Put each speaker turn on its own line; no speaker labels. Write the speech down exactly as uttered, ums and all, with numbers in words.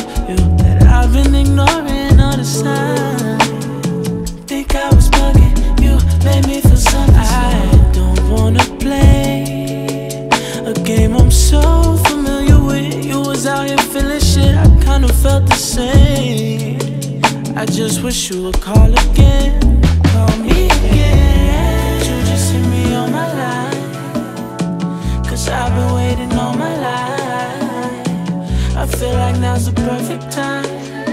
you that I've been ignoring all the time. Think I was bugging, you made me feel something. I don't wanna play a game I'm so familiar with. You was out here feeling shit, I kinda felt the same. I just wish you would call again, call me again. Could you just hit me on my line? Cause I've been waiting all my life. I feel like now's the perfect time.